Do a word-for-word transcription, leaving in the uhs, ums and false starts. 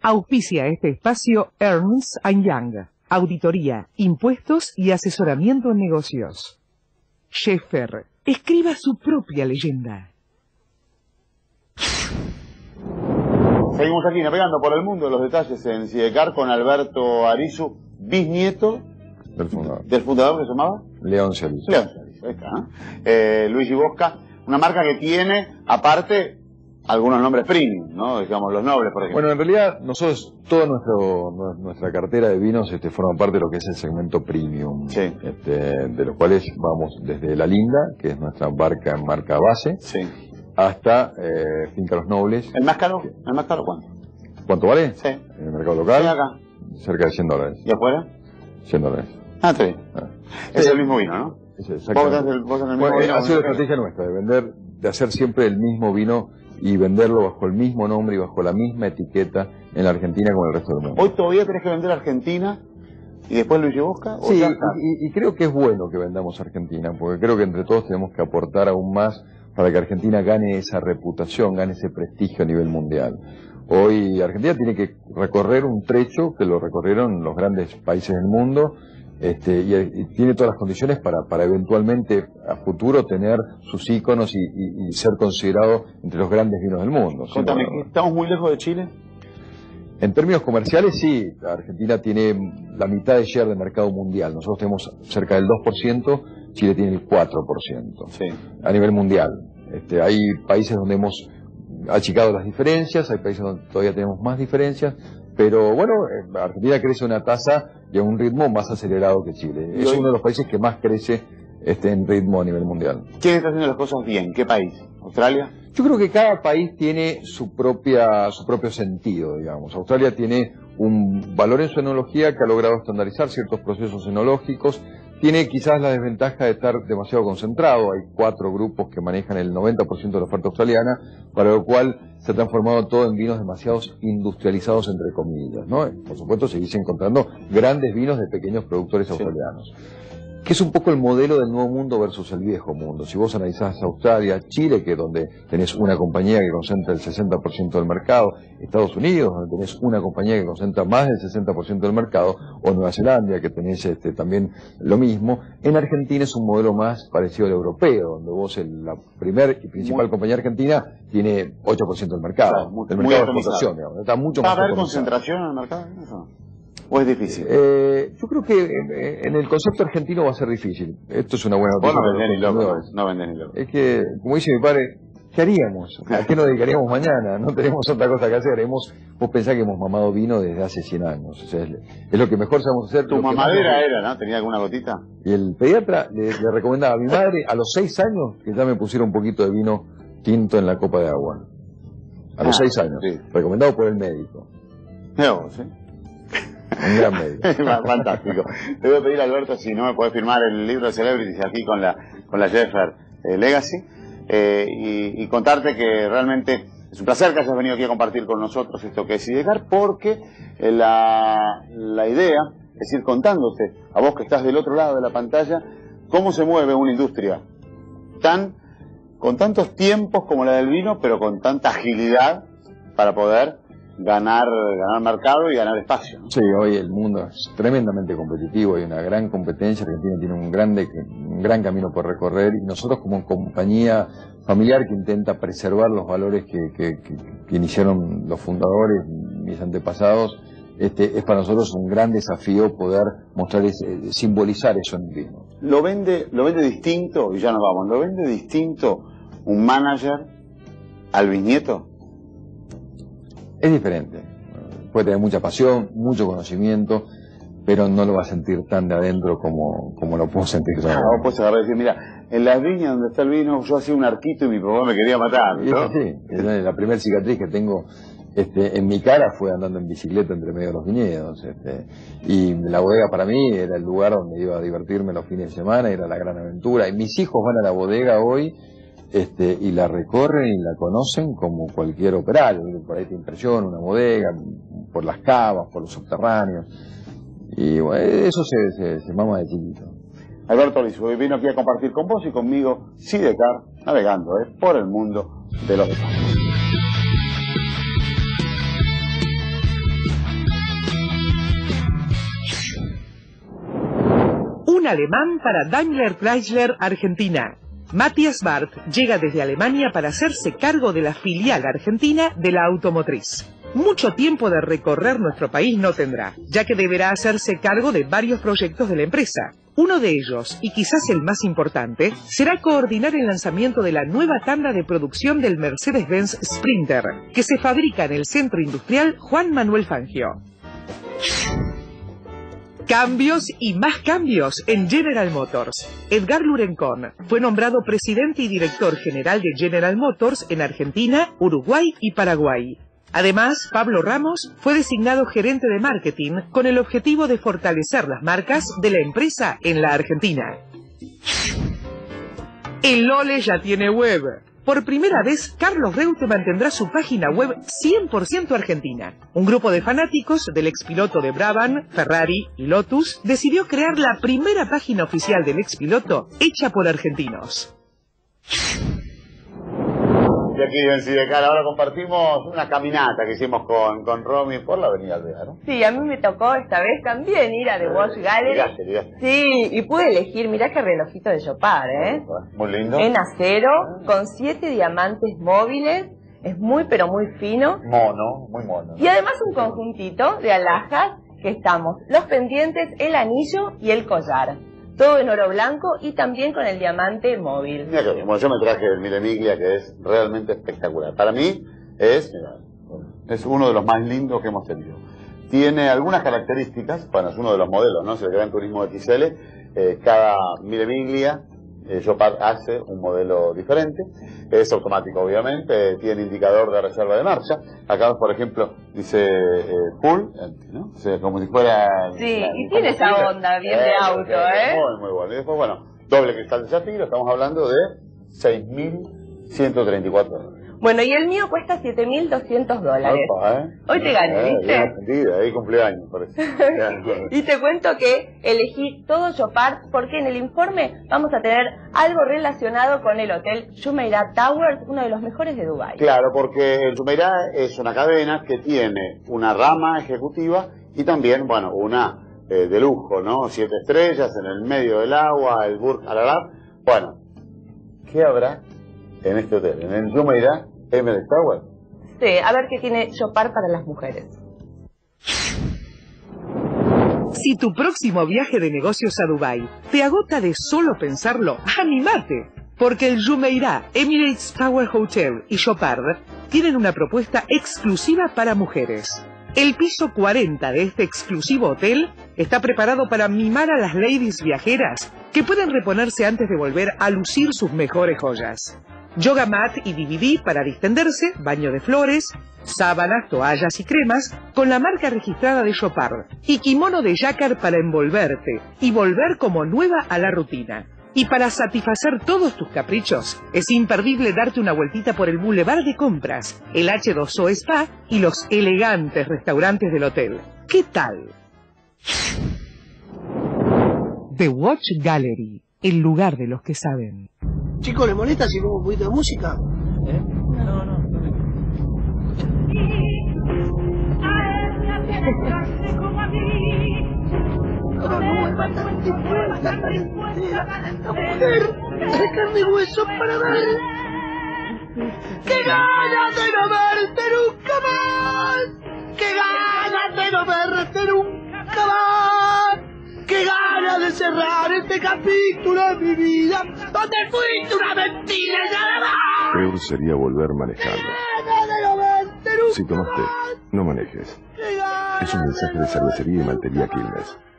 Auspicia este espacio Ernst and Young, auditoría, impuestos y asesoramiento en negocios. Schaeffer, escriba su propia leyenda. Seguimos aquí navegando por el mundo de los detalles en Sidecar con Alberto Arizu, bisnieto del fundador, del fundador que se llamaba Leoncio Arizu. Leoncio Arizu, ahí está, ¿eh? Eh, Luigi Bosca, una marca que tiene, aparte, algunos nombres premium, ¿no? Digamos, los nobles, por ejemplo. Bueno, en realidad, nosotros, toda nuestro, nuestra cartera de vinos este, forma parte de lo que es el segmento premium. Sí. Este, de los cuales vamos desde La Linda, que es nuestra barca en marca base, sí, hasta eh, Finca Los Nobles. ¿El más caro? ¿El más caro cuánto? ¿Cuánto vale? Sí. En el mercado local. Sí, acá. Cerca de cien dólares. ¿Y afuera? cien dólares. Ah, está bien. Ah. Es Sí. el mismo vino, ¿no? Es exactamente. Vos tenés el, vos tenés el mismo Bueno, vino. ha sido la ¿no? estrategia nuestra, de vender, de hacer siempre el mismo vino y venderlo bajo el mismo nombre y bajo la misma etiqueta en la Argentina como en el resto del mundo. Hoy todavía tenés que vender Argentina y después Luigi Bosca. ¿O Sí, ya está? y, y creo que es bueno que vendamos Argentina, porque creo que entre todos tenemos que aportar aún más para que Argentina gane esa reputación, gane ese prestigio a nivel mundial. Hoy Argentina tiene que recorrer un trecho que lo recorrieron los grandes países del mundo, este, y, y tiene todas las condiciones para, para eventualmente a futuro tener sus íconos y, y, y ser considerado entre los grandes vinos del mundo. Contame, Sí, bueno, ¿estamos muy lejos de Chile? en términos comerciales, sí, Argentina tiene la mitad de share de mercado mundial. Nosotros tenemos cerca del dos por ciento, Chile tiene el cuatro por ciento Sí. a nivel mundial. Este, hay países donde hemos achicado las diferencias, hay países donde todavía tenemos más diferencias, pero bueno, eh, Argentina crece a una tasa y a un ritmo más acelerado que Chile. Es uno de los países que más crece este, en ritmo a nivel mundial. ¿Quién está haciendo las cosas bien? ¿Qué país? ¿Australia? Yo creo que cada país tiene su propia su propio sentido, digamos. Australia tiene un valor en su enología que ha logrado estandarizar ciertos procesos enológicos. Tiene quizás la desventaja de estar demasiado concentrado. Hay cuatro grupos que manejan el noventa por ciento de la oferta australiana, para lo cual se ha transformado todo en vinos demasiado industrializados, entre comillas, ¿no? Por supuesto, seguís encontrando grandes vinos de pequeños productores Sí. australianos. Que es un poco el modelo del nuevo mundo versus el viejo mundo. Si vos analizás Australia, Chile, que es donde tenés una compañía que concentra el sesenta por ciento del mercado, Estados Unidos, donde tenés una compañía que concentra más del sesenta por ciento del mercado, o Nueva Zelanda, que tenés este, también lo mismo, en Argentina es un modelo más parecido al europeo, donde vos, el, la primer y principal Muy... compañía argentina, tiene ocho por ciento del mercado, Claro, muy, del muy mercado de atomizado. exportación, digamos. Está mucho ¿Va a más haber atomizado. concentración en el mercado? ¿Eso? ¿O es difícil? Eh, yo creo que eh, en el concepto argentino va a ser difícil. Esto es una buena Vos noticia. no para los vendés ni loco, consumidores. no vendés ni loco. Es que, como dice mi padre, ¿qué haríamos? ¿A qué nos dedicaríamos mañana? No tenemos otra cosa que hacer. Hemos, vos pensás que hemos mamado vino desde hace cien años. O sea, es, es lo que mejor sabemos hacer. Tu lo que mamadera más... era, ¿no? ¿Tenía alguna gotita? Y el pediatra le, le recomendaba a mi madre a los seis años que ya me pusiera un poquito de vino tinto en la copa de agua. A los Ah, seis años. sí. Recomendado por el médico. No, ¿sí? Un gran médico. Fantástico. Te voy a pedir, Alberto, si no me podés firmar el libro de Celebrities aquí con la con la Schaeffer eh, Legacy eh, y, y contarte que realmente es un placer que hayas venido aquí a compartir con nosotros esto que es Sidecar, porque eh, la, la idea es ir contándote a vos que estás del otro lado de la pantalla cómo se mueve una industria tan con tantos tiempos como la del vino, pero con tanta agilidad para poder ganar ganar mercado y ganar espacio, ¿no? Sí, hoy el mundo es tremendamente competitivo, hay una gran competencia, Argentina tiene un, grande, un gran camino por recorrer y nosotros como compañía familiar que intenta preservar los valores que, que, que, que iniciaron los fundadores, mis antepasados, este, es para nosotros un gran desafío poder mostrar, ese, simbolizar eso en el vino. Lo vende, lo vende distinto, y ya nos vamos, lo vende distinto un manager al viñedo. Es diferente, puede tener mucha pasión, mucho conocimiento, pero no lo va a sentir tan de adentro como, como lo puedo sentir yo. Ah, vos podés agarrar y decir, mira, en las viñas donde está el vino, yo hacía un arquito y mi papá me quería matar, ¿no? Y es así, es la primera cicatriz que tengo este, en mi cara fue andando en bicicleta entre medio de los viñedos. Este, y la bodega para mí era el lugar donde iba a divertirme los fines de semana, era la gran aventura. Y mis hijos van a la bodega hoy este, y la recorren y la conocen como cualquier operario. Por ahí te impresiona una bodega, por las cavas, por los subterráneos. Y bueno, eso se, se, se mama de chiquito. Alberto Arizu vino aquí a compartir con vos y conmigo Sidecar, navegando ¿eh? por el mundo de los detalles. alemán para Daimler Chrysler Argentina. Matthias Barth llega desde Alemania para hacerse cargo de la filial argentina de la automotriz. Mucho tiempo de recorrer nuestro país no tendrá, ya que deberá hacerse cargo de varios proyectos de la empresa. Uno de ellos, y quizás el más importante, será coordinar el lanzamiento de la nueva tanda de producción del Mercedes-Benz Sprinter, que se fabrica en el Centro Industrial Juan Manuel Fangio. Cambios y más cambios en General Motors. Edgar Lurencón fue nombrado presidente y director general de General Motors en Argentina, Uruguay y Paraguay. Además, Pablo Ramos fue designado gerente de marketing con el objetivo de fortalecer las marcas de la empresa en la Argentina. El Lole ya tiene web. Por primera vez, Carlos Reutemann tendrá su página web cien por ciento argentina. Un grupo de fanáticos del expiloto de Brabham, Ferrari y Lotus decidió crear la primera página oficial del expiloto hecha por argentinos. Y aquí en Sidecar ahora compartimos una caminata que hicimos con, con Romy por la avenida Alvear, ¿no? Sí, a mí me tocó esta vez también ir a The Watch Gallery. Llegaste, llegaste. Sí, y pude elegir, mirá qué relojito de Chopard, ¿eh? Muy lindo. En acero, con siete diamantes móviles, es muy pero muy fino. Mono, muy mono. Y además un conjuntito de alhajas que estamos, los pendientes, el anillo y el collar. Todo en oro blanco y también con el diamante móvil. Mira que bueno, yo me traje el Mille Miglia, que es realmente espectacular. Para mí es, es uno de los más lindos que hemos tenido. Tiene algunas características, bueno, es uno de los modelos, ¿no? Es el Gran Turismo X L. Eh, cada Mille Miglia, eh, Chopard hace un modelo diferente. Es automático, obviamente. Tiene indicador de reserva de marcha. Acá, por ejemplo, dice eh, full, ¿no? O sea, como si fuera... Sí, y tiene esa onda bien de auto, ¿eh? Muy, muy bueno. Y después, bueno, doble cristal de zafiro. Estamos hablando de seis mil ciento treinta y cuatro dólares. Bueno, y el mío cuesta siete mil doscientos dólares. Opa, ¿eh? Hoy te gané, eh, ¿viste? Bien atendida, ahí cumpleaños, parece. Y te cuento que elegí todo Chopard porque en el informe vamos a tener algo relacionado con el hotel Jumeirah Towers, uno de los mejores de Dubái. Claro, porque el Jumeirah es una cadena que tiene una rama ejecutiva y también, bueno, una eh, de lujo, ¿no? Siete estrellas en el medio del agua, el Burj Al Arab. Bueno, ¿qué habrá en este hotel? En el Jumeirah Emirates Tower. Sí, a ver qué tiene Chopard para las mujeres. Si tu próximo viaje de negocios a Dubái te agota de solo pensarlo, ¡anímate! Porque el Jumeirah Emirates Tower Hotel y Chopard tienen una propuesta exclusiva para mujeres. El piso cuarenta de este exclusivo hotel está preparado para mimar a las ladies viajeras que pueden reponerse antes de volver a lucir sus mejores joyas. Yoga mat y D V D para distenderse, baño de flores, sábanas, toallas y cremas con la marca registrada de Chopard y kimono de yacard para envolverte y volver como nueva a la rutina. Y para satisfacer todos tus caprichos, es imperdible darte una vueltita por el Boulevard de Compras, el H dos O Spa y los elegantes restaurantes del hotel. ¿Qué tal? The Watch Gallery, el lugar de los que saben. Chicos, ¿le molesta si pongo un poquito de música? ¿Eh? No, no. No, no vuelva tan de vuelta, tan entera. La mujer de carne y hueso para dar. ¡Qué ganas de no verte nunca más! ¡Qué ganas de no verte nunca más! ¡Qué ganas de cerrar este capítulo de mi vida donde fuiste una mentira y nada más! Peor sería volver manejando. ¡Qué ganas de no verte nunca Si tomaste, más! no manejes. ¡Qué ganas Es un mensaje de cervecería y maltería Quilmes.